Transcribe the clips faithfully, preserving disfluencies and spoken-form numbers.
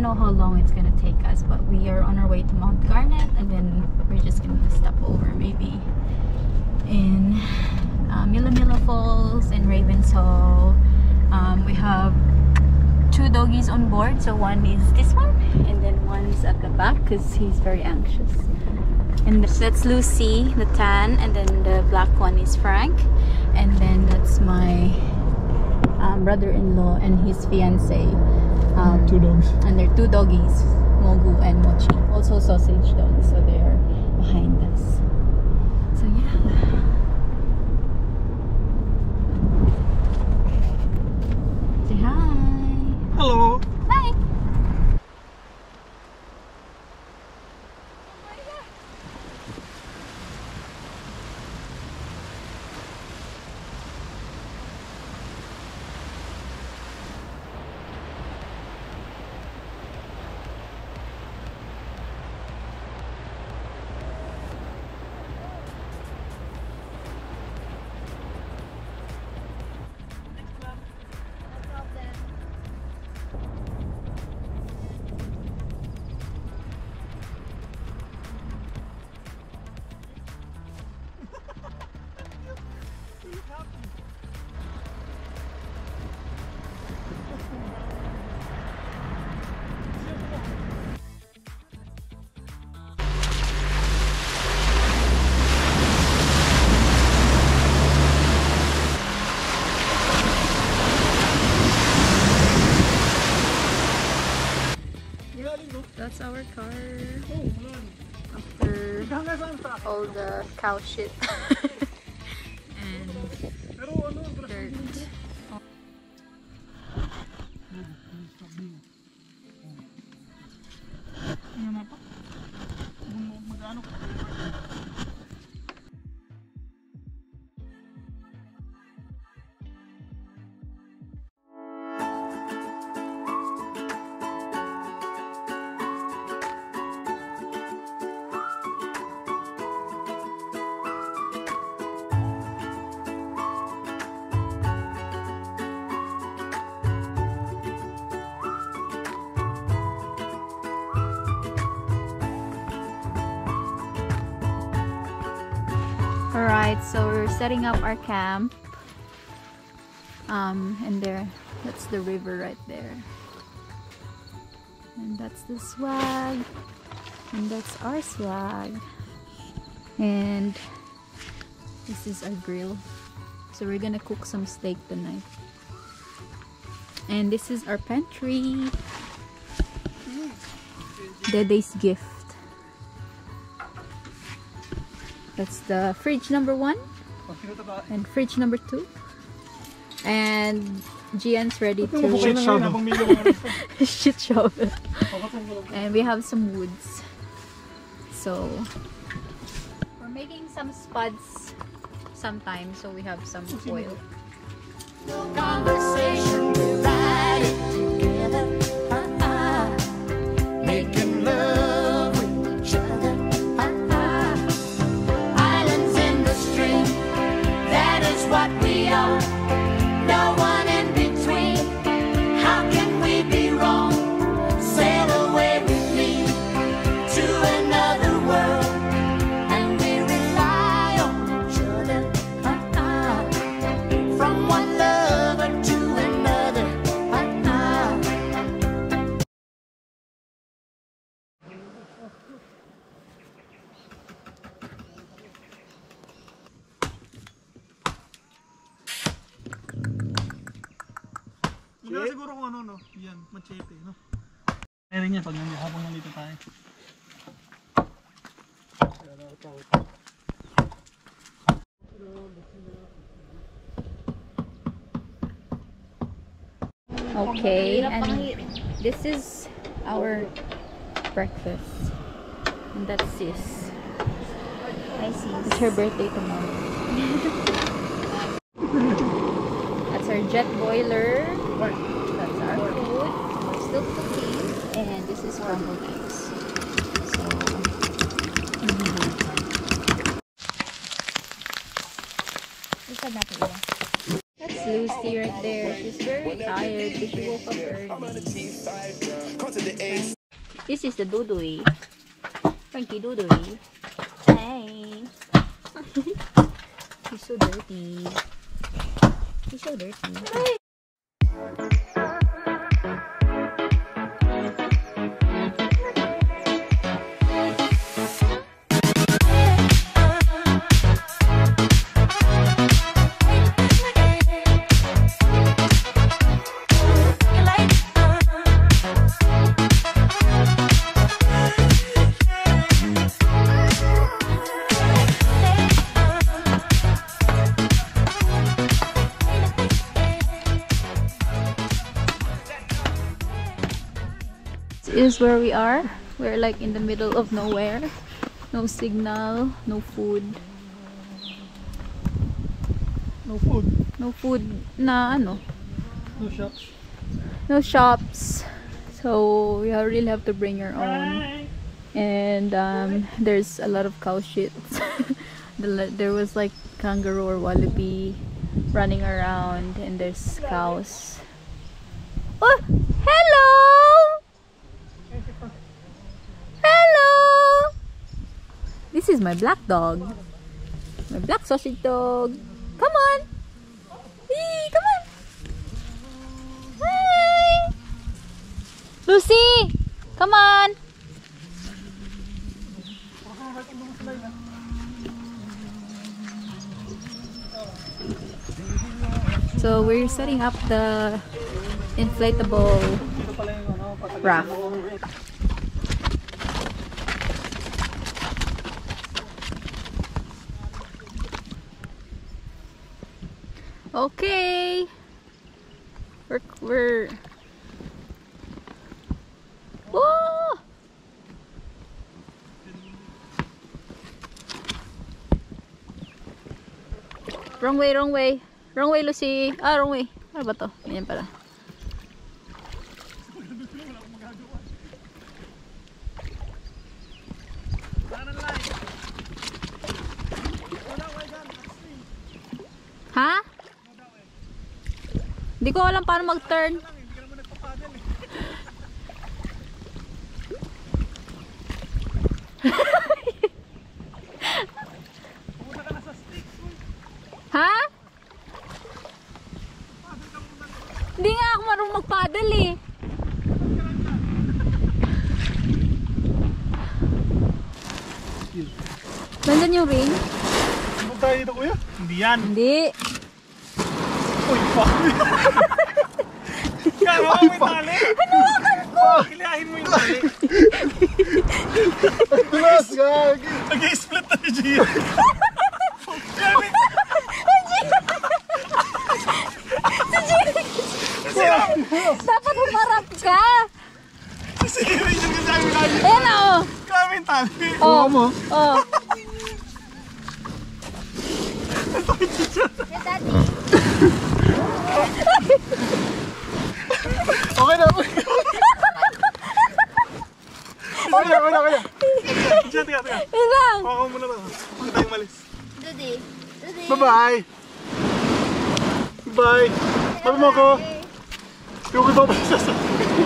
know how long it's gonna take us, but we are on our way to Mount Garnet, and then we're just gonna stop over maybe in uh, Mila Mila Falls and Ravens Hall. Um, we have two doggies on board, so one is this one and then one's at the back because he's very anxious. And that's Lucy, the tan, and then the black one is Frank, and then that's my um, brother-in-law and his fiance. Um, two dogs. And they're two doggies, Mogu and Mochi, also sausage dogs, so they're behind us. So yeah. Say hi. Hello. Hi. That's our car. After all the cow shit and dirt. Alright, so we're setting up our camp. Um, and there, that's the river right there. And that's the swag. And that's our swag. And this is our grill. So we're gonna cook some steak tonight. And this is our pantry. Dede's gift. That's the fridge number one and fridge number two, and Gian's ready to shit shovel. shit shovel. And we have some woods, so we're making some spuds sometime, so we have some oil. Conversation, we ride it together, uh-uh. Making love with each other. What we are, no one in between. How can we be wrong? Sail away with me to another world, and we rely on each other, uh-uh. From one lover to another, uh-uh. Maganda siguro kung ano, no? Yan, machete, no? Meron yan pag nandiyan, habang nandito tayo. Okay, and this is our breakfast. And that's Sis. Hi Sis. It's her birthday tomorrow. That's our jet boiler. That's our food. We're still cooking. And this is crumbled eggs. So, mm-hmm. That's Lucy. Lucy right there. She's very tired because she woke up early. This is the Dudui. Frankie Dudui. Hey. He's so dirty. He's so dirty. Is where we are. We're like in the middle of nowhere. No signal, no food. No food. No food na ano. No shops. No shops. So we really have to bring your own. And um, there's a lot of cow shit. There was like kangaroo or wallaby running around, and there's cows. Oh, hello! Hello! This is my black dog. My black sausage dog. Come on! Hey, come on! Hi! Lucy! Come on! So we're setting up the inflatable raft. Okay, we're we're. Whoa! Wrong way, wrong way, wrong way, Lucy. Ah, wrong way. Ano ba to? Ganyan pala. Ha? Hindi ko alam paano mag-turn. Ha? Hindi nga ako marunong mag-paddle eh. Nandun yung ring? Huwag tayo dito, kuya. Hindi yan. Hindi. Uy, fuck. Kaya mo yung tali. Hanuwakan ko! Kilihahin mo yung tali. Dulas, gagi. Nag-i-split na ni Gia. Gamit. Dapat humarap ka. Sige, rin yung kasabi lagi. Ayan na oh. Gamit tali. Oh. mo. Oh. Okay na, okay na. Okay na, okay na, okay na. Diyan, tiga, tiga. Ayan lang. Pakaw mo na lang. Huwag tayong malis. Dudi. Dudi. Bye-bye. Bye. Sabi mo ko. Yung ko ba sa sa.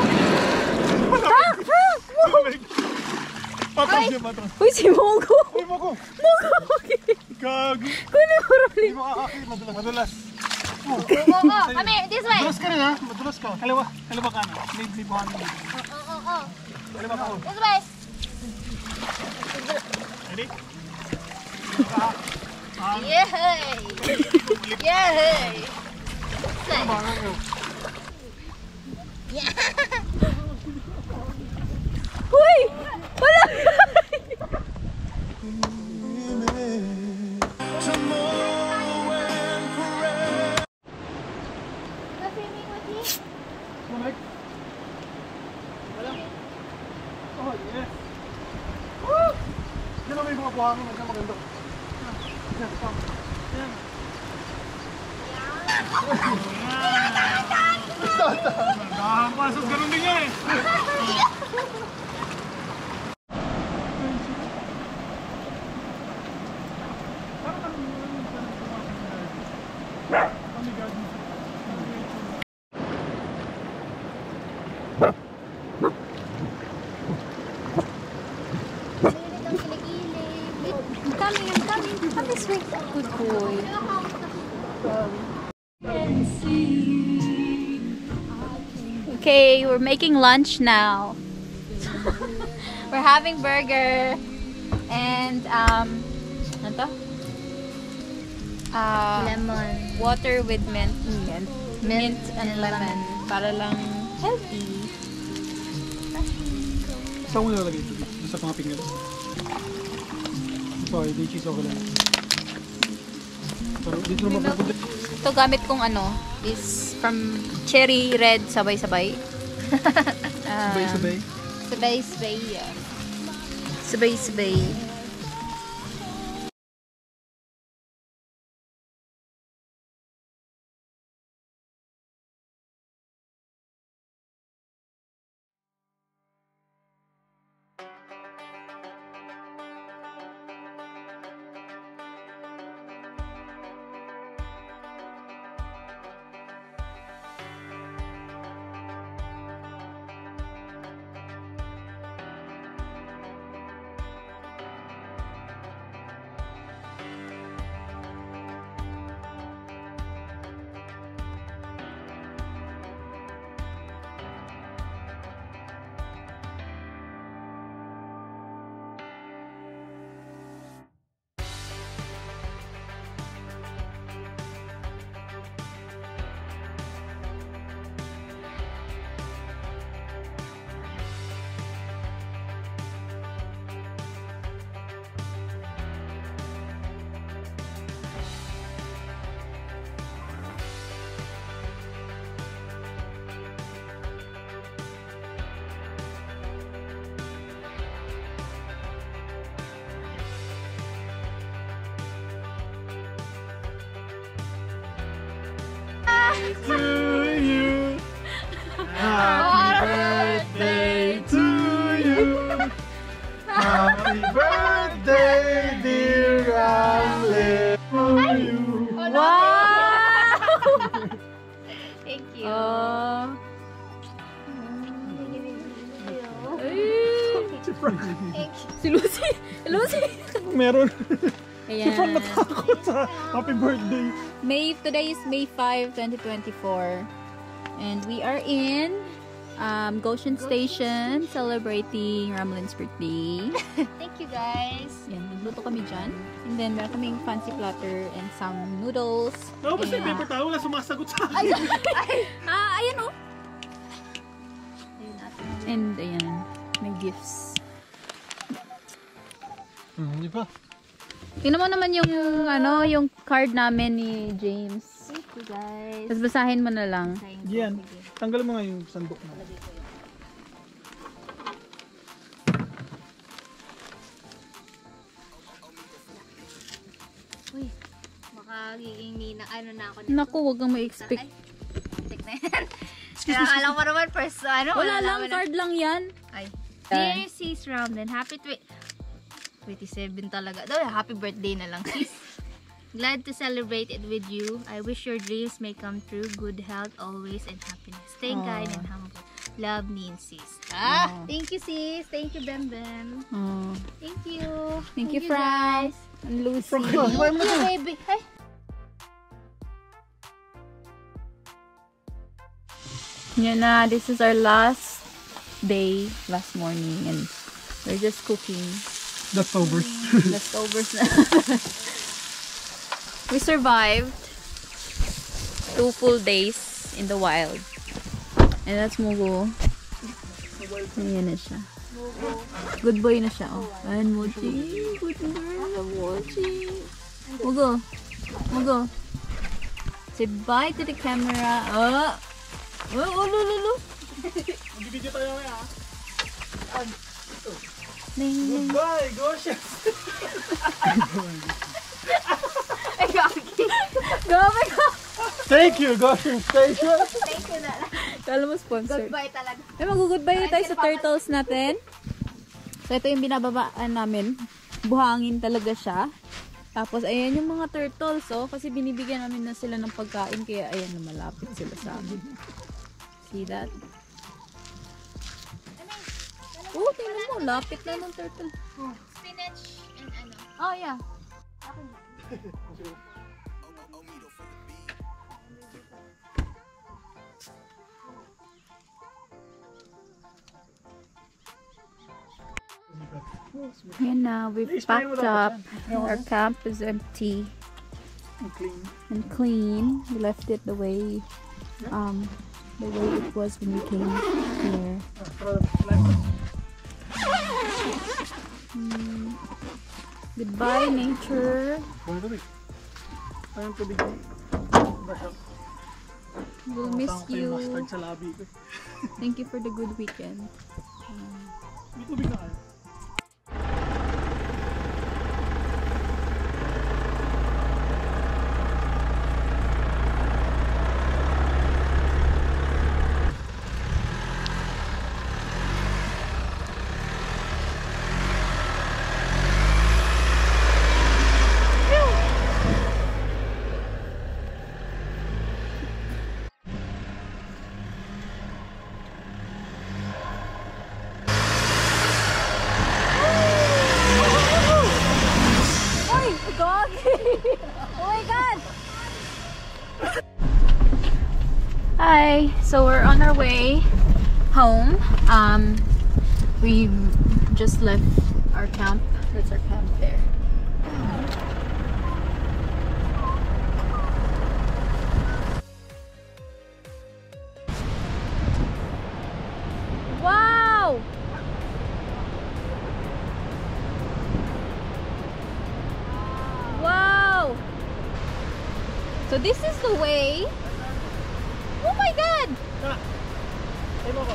Patras niya, patras. Uy, si Mogo. Uy, mo ko. Mogo. Gagi. Kunin mo rin. Hindi mo kakakit. Madulas. Madulas. Go, go. Kami, this way. Madulas ka rin ha. Madulas ka. Kaliwa. Kaliwa ka na. May may buhangin dito. Oh, oh, oh. Kaliwa ka. This way. Ready? Yay! Yay! Uy! Wala! Oh, yes. Woo! Yan ang may mga buhangin. Yan ang maganda. Yan, stop. Yan. Nakapasok, ganun din yan eh. coming, I'm coming. Come this way. Good boy. Okay, we're making lunch now. We're having burger and um, ano to? Uh, Lemon. water with mint. Mint, mint and, and lemon. lemon. Para lang healthy. Saan mo nalagay ito? Sa mga pinggan. Sorry, may cheese ako lang. Pero dito naman pupunta. Ito gamit kong ano is from cherry red sabay-sabay. Um, Sabay-sabay. Sabay-sabay. Yeah. Sabay-sabay. To you. Happy birthday to you. Happy birthday, dear Ramlet. To you. Wow! Thank you. Oh. Thank you. Si Lucy! Lucy! Meron. Ayan. Sobrang natakot sa happy birthday. May, today is May fifth, twenty twenty-four. And we are in um, Goshen Station celebrating Ramlin's birthday. Thank you guys. Yan, nagluto kami dyan. And then meron kaming fancy platter and some noodles. Naubos na yung And, paper towel na sumasagot sa Ay, akin. ah, ayan oh. Ayun natin. And ayan, may gifts. Hmm, di ba? Tingnan mo naman yung ano, yung card namin ni James. Thank you guys. Tapos basahin mo na lang. Thank you. Yan. Tanggalin mo nga yung sandok na. Uy, makagiging nina, ano na ako nito. Naku, wag kang ma-expect. Ay, check na yan. Kaya alam ko naman first, ano, Wala lang, naman na- card lang yan. Ay. Dear sis Ramlin, happy twi- twenty-seven talaga. Daw, happy birthday na lang, sis. Glad to celebrate it with you. I wish your dreams may come true. Good health always and happiness. Stay Aww. kind and humble. Love, me and sis. Ah, Aww. thank you sis. Thank you, Bem Bem. Oh. Thank you. Thank you, Frank. And Lucy. Frank, oh, hiwain mo na Thank to. you, baby. Ay. Yan na, this is our last day, last morning, and we're just cooking Leftovers. leftovers na. We survived two full days in the wild. And that's Mugo. Ayan na siya. Good boy na siya, oh. Ayan, Mochi. Good girl na Mochi. Mugo. Mugo. Say bye to the camera. Oh! Oh, oh, lulu, Mag-video tayo ngayon ah. Ding, ding. Goodbye, Goshen. Ay, gagi. Grabe ka! Thank you, Goshen Station. Thank you na lang. Kala mo sponsored. Goodbye talaga. Ay, mag-goodbye na tayo sa turtles natin. So, ito yung binababaan namin. Buhangin talaga siya. Tapos, ayan yung mga turtles, oh. Kasi binibigyan namin na sila ng pagkain. Kaya, ayan, malapit sila sa amin. See that? Oh, tingnan mo. Lapit na ng turtle. Spinach and ano. Oh, yeah. And now we've packed up. Our camp is empty Clean. and clean. We left it the way um the way it was when we came here. Mm. Goodbye, nature. Ayun tubig. Basyak. We'll miss Tama kayo you. mustard sa labi ko. Thank you for the good weekend. May tubig na kayo. Hi, so we're on our way home. Um, we just left our camp. That's our camp there. Wow! Wow! So this is the way. Oh my God! Ay mo ko.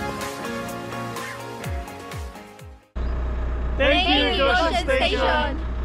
Thank you, Ocean Station!